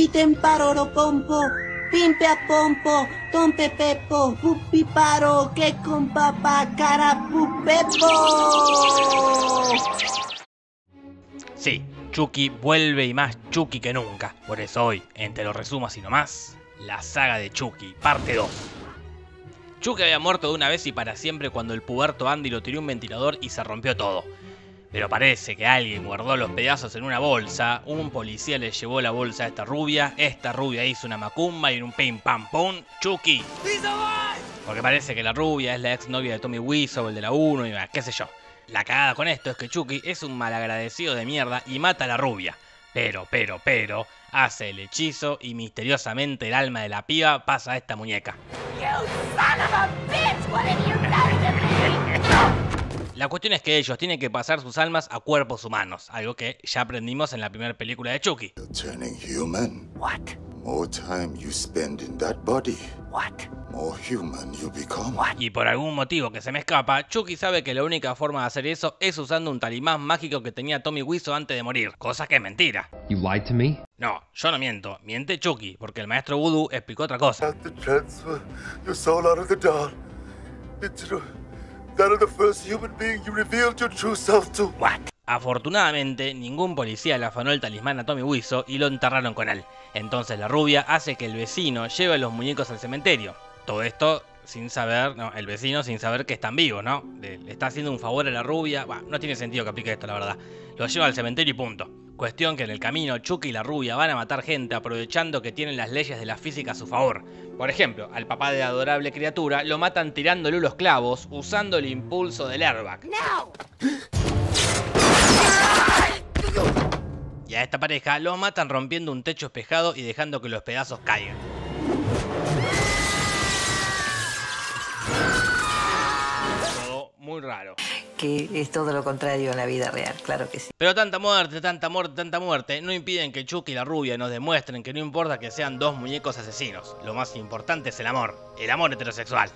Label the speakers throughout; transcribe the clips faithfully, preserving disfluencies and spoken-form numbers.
Speaker 1: Piten paroro pompo, pimpe a pompo, tompe pepo, pupi paro, que con papá cara pupepo.
Speaker 2: Sí, Chucky vuelve y más Chucky que nunca. Por eso hoy, entre los resumos y nomás, la saga de Chucky, parte dos. Chucky había muerto de una vez y para siempre cuando el puberto Andy lo tiró un ventilador y se rompió todo. Pero parece que alguien guardó los pedazos en una bolsa, un policía le llevó la bolsa a esta rubia, esta rubia hizo una macumba y en un pim pam pum, Chucky. Porque parece que la rubia es la ex novia de Tommy Wiseau, el de la uno y qué sé yo. La cagada con esto es que Chucky es un malagradecido de mierda y mata a la rubia. Pero, pero, pero, hace el hechizo y misteriosamente el alma de la piba pasa a esta muñeca. La cuestión es que ellos tienen que pasar sus almas a cuerpos humanos, algo que ya aprendimos en la primera película de Chucky.
Speaker 3: Turning human. What? More time you spend in that body. What? More human you become. What?
Speaker 2: Y por algún motivo que se me escapa, Chucky sabe que la única forma de hacer eso es usando un talismán mágico que tenía Tommy Wiseau antes de morir, cosa que es mentira.
Speaker 4: You lied to me?
Speaker 2: No, yo no miento, miente Chucky, porque el maestro Voodoo explicó otra cosa.
Speaker 3: That of the first human being you revealed your true self to.
Speaker 2: What? Afortunadamente, ningún policía le afanó el talismán a Tommy Wiseau y lo enterraron con él. Entonces la rubia hace que el vecino lleve a los muñecos al cementerio. Todo esto sin saber, no, el vecino sin saber que están vivos, ¿no? Le, le está haciendo un favor a la rubia. Bah, no tiene sentido que aplique esto, la verdad. Lo lleva al cementerio y punto. Cuestión que en el camino Chucky y la rubia van a matar gente aprovechando que tienen las leyes de la física a su favor. Por ejemplo, al papá de la adorable criatura lo matan tirándole los clavos usando el impulso del airbag. No. Y a esta pareja lo matan rompiendo un techo espejado y dejando que los pedazos caigan. Todo muy raro.
Speaker 5: Que es todo lo contrario en la vida real, claro que sí.
Speaker 2: Pero tanta muerte, tanta muerte, tanta muerte no impiden que Chucky y la rubia nos demuestren que no importa que sean dos muñecos asesinos. Lo más importante es el amor, el amor heterosexual.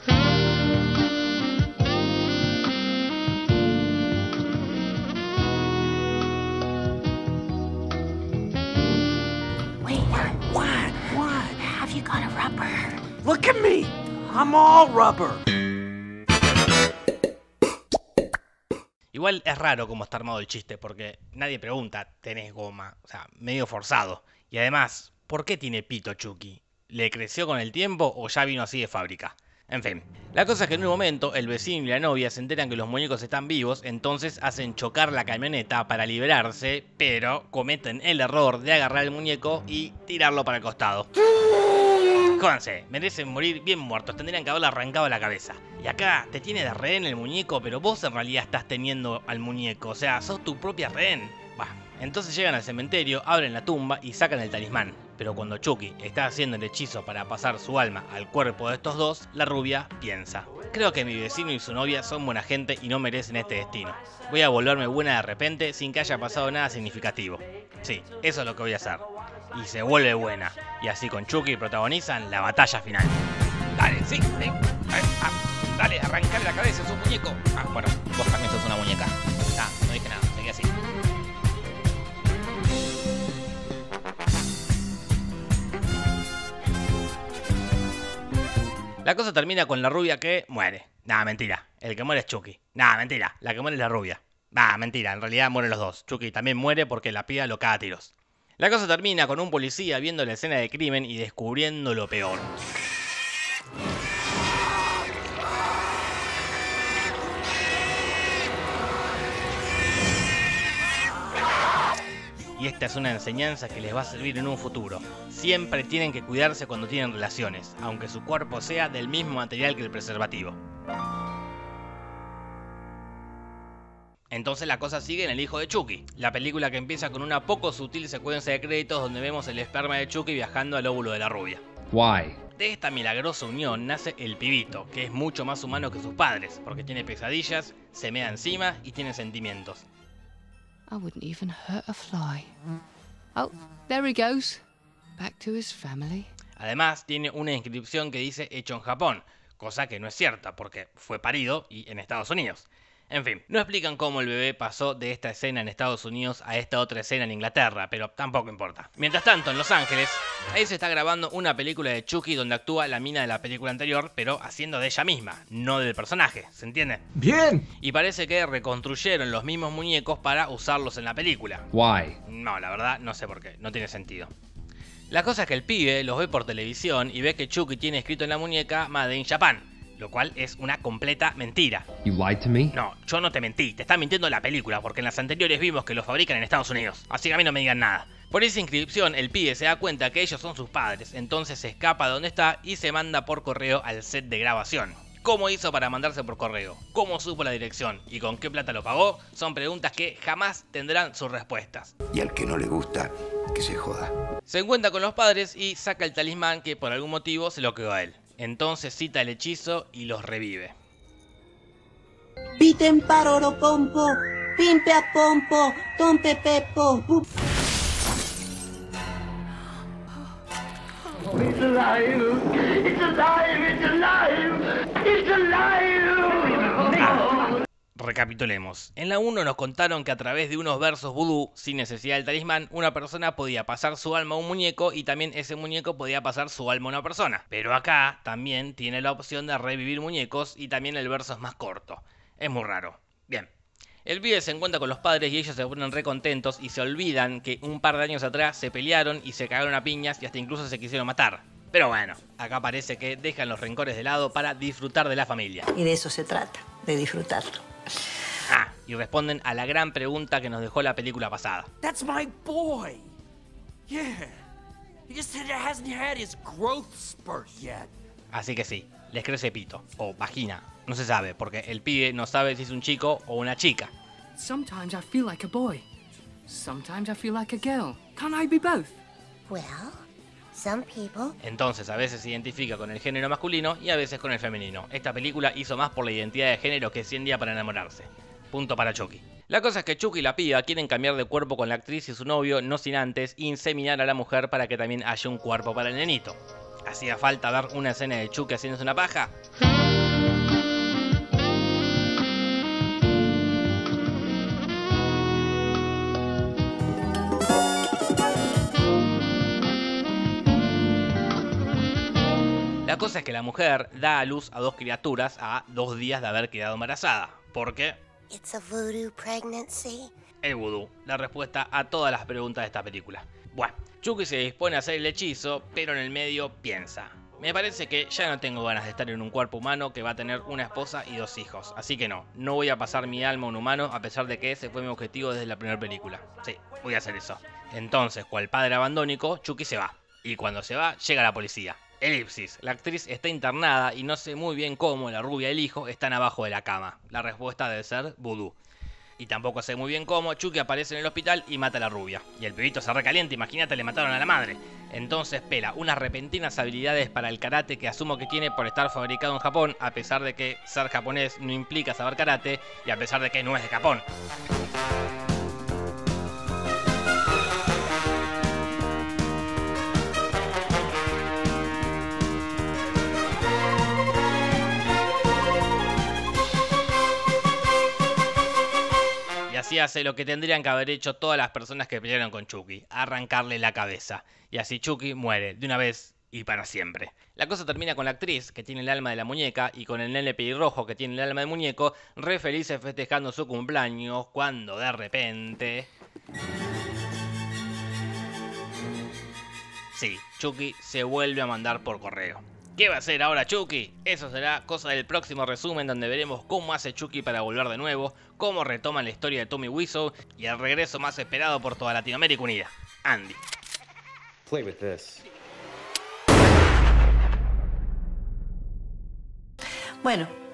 Speaker 1: Wait, what? What? Have you got a rubber?
Speaker 6: Look at me! I'm all rubber.
Speaker 2: Igual es raro cómo está armado el chiste, porque nadie pregunta, ¿tenés goma? O sea, medio forzado. Y además, ¿por qué tiene pito Chucky? ¿Le creció con el tiempo o ya vino así de fábrica? En fin, la cosa es que en un momento el vecino y la novia se enteran que los muñecos están vivos, entonces hacen chocar la camioneta para liberarse, pero cometen el error de agarrar el muñeco y tirarlo para el costado. Jódanse, merecen morir bien muertos, tendrían que haberle arrancado la cabeza. Y acá te tiene de rehén el muñeco, pero vos en realidad estás teniendo al muñeco, o sea, sos tu propia rehén. Bah, entonces llegan al cementerio, abren la tumba y sacan el talismán. Pero cuando Chucky está haciendo el hechizo para pasar su alma al cuerpo de estos dos, la rubia piensa: creo que mi vecino y su novia son buena gente y no merecen este destino. Voy a volverme buena de repente sin que haya pasado nada significativo. Sí, eso es lo que voy a hacer. Y se vuelve buena. Y así con Chucky protagonizan la batalla final. Dale, sí, sí. Ah, dale, arrancale la cabeza, es un muñeco. Ah, bueno, vos también sos una muñeca. Ah, no dije nada, seguí así. La cosa termina con la rubia que muere. Nah, mentira. El que muere es Chucky. Nah, mentira. La que muere es la rubia. Nah, mentira. En realidad mueren los dos. Chucky también muere porque la piba lo caga a tiros. La cosa termina con un policía viendo la escena de crimen y descubriendo lo peor. Y esta es una enseñanza que les va a servir en un futuro. Siempre tienen que cuidarse cuando tienen relaciones, aunque su cuerpo sea del mismo material que el preservativo. Entonces la cosa sigue en El hijo de Chucky, la película que empieza con una poco sutil secuencia de créditos donde vemos el esperma de Chucky viajando al óvulo de la rubia.
Speaker 4: Why?
Speaker 2: De esta milagrosa unión nace el pibito, que es mucho más humano que sus padres, porque tiene pesadillas, se mea encima y tiene sentimientos.
Speaker 7: I wouldn't even hurt a fly. Oh, there he goes. Back to his family.
Speaker 2: Además, tiene una inscripción que dice hecho en Japón, cosa que no es cierta porque fue parido y en Estados Unidos. En fin, no explican cómo el bebé pasó de esta escena en Estados Unidos a esta otra escena en Inglaterra, pero tampoco importa. Mientras tanto, en Los Ángeles, ahí se está grabando una película de Chucky donde actúa la mina de la película anterior, pero haciendo de ella misma, no del personaje, ¿se entiende?
Speaker 4: Bien.
Speaker 2: Y parece que reconstruyeron los mismos muñecos para usarlos en la película.
Speaker 4: Why?
Speaker 2: No, la verdad, no sé por qué, no tiene sentido. La cosa es que el pibe los ve por televisión y ve que Chucky tiene escrito en la muñeca Made in Japan, lo cual es una completa mentira.
Speaker 4: You lied to me?
Speaker 2: No, yo no te mentí, te está mintiendo la película, porque en las anteriores vimos que los fabrican en Estados Unidos, así que a mí no me digan nada. Por esa inscripción, el pibe se da cuenta que ellos son sus padres, entonces se escapa de donde está y se manda por correo al set de grabación. ¿Cómo hizo para mandarse por correo? ¿Cómo supo la dirección? ¿Y con qué plata lo pagó? Son preguntas que jamás tendrán sus respuestas.
Speaker 8: Y al que no le gusta, que se joda.
Speaker 2: Se encuentra con los padres y saca el talismán que por algún motivo se lo quedó a él. Entonces cita el hechizo y los revive.
Speaker 1: Piten paroro pompo, pimpe a pompo, tompe pepo, pu-
Speaker 6: It's alive! It's alive! It's alive! It's alive!
Speaker 2: Ah, recapitulemos. En la uno nos contaron que a través de unos versos vudú, sin necesidad del talismán, una persona podía pasar su alma a un muñeco y también ese muñeco podía pasar su alma a una persona. Pero acá también tiene la opción de revivir muñecos y también el verso es más corto. Es muy raro. Bien. El pibe se encuentra con los padres y ellos se ponen re contentos y se olvidan que un par de años atrás se pelearon y se cagaron a piñas y hasta incluso se quisieron matar. Pero bueno, acá parece que dejan los rencores de lado para disfrutar de la familia.
Speaker 5: Y de eso se trata, de disfrutarlo.
Speaker 2: Ah, y responden a la gran pregunta que nos dejó la película pasada.
Speaker 6: That's my boy! Yeah. He just hasn't had his growth spurt yet.
Speaker 2: Así que sí, les crece pito, o vagina, no se sabe, porque el pibe no sabe si es un chico o una chica.
Speaker 7: Sometimes I feel like a boy. Sometimes I feel like a girl. Can't I be both?
Speaker 9: Well, some people.
Speaker 2: Entonces a veces se identifica con el género masculino y a veces con el femenino. Esta película hizo más por la identidad de género que cien días para enamorarse. Punto para Chucky. La cosa es que Chucky y la piba quieren cambiar de cuerpo con la actriz y su novio, no sin antes inseminar a la mujer para que también haya un cuerpo para el nenito. ¿Hacía falta ver una escena de Chucky haciéndose una paja? La cosa es que la mujer da a luz a dos criaturas a dos días de haber quedado embarazada. ¿Por qué?
Speaker 9: It's a voodoo pregnancy.
Speaker 2: El vudú, la respuesta a todas las preguntas de esta película. Bueno, Chucky se dispone a hacer el hechizo, pero en el medio piensa: me parece que ya no tengo ganas de estar en un cuerpo humano que va a tener una esposa y dos hijos. Así que no, no voy a pasar mi alma a un humano a pesar de que ese fue mi objetivo desde la primera película. Sí, voy a hacer eso. Entonces, cual padre abandónico, Chucky se va. Y cuando se va, llega la policía. Elipsis, la actriz está internada y no sé muy bien cómo la rubia y el hijo están abajo de la cama. La respuesta debe ser vudú. Y tampoco sé muy bien cómo Chucky aparece en el hospital y mata a la rubia. Y el pibito se recalienta, imagínate, le mataron a la madre. Entonces pela unas repentinas habilidades para el karate que asumo que tiene por estar fabricado en Japón, a pesar de que ser japonés no implica saber karate y a pesar de que no es de Japón. Así hace lo que tendrían que haber hecho todas las personas que pelearon con Chucky, arrancarle la cabeza. Y así Chucky muere, de una vez y para siempre. La cosa termina con la actriz, que tiene el alma de la muñeca, y con el nene pelirrojo, que tiene el alma del muñeco, re felices festejando su cumpleaños, cuando de repente... Sí, Chucky se vuelve a mandar por correo. ¿Qué va a hacer ahora Chucky? Eso será cosa del próximo resumen, donde veremos cómo hace Chucky para volver de nuevo, cómo retoman la historia de Tommy Wiseau y el regreso más esperado por toda Latinoamérica unida, Andy.
Speaker 10: Play with this.
Speaker 5: Bueno,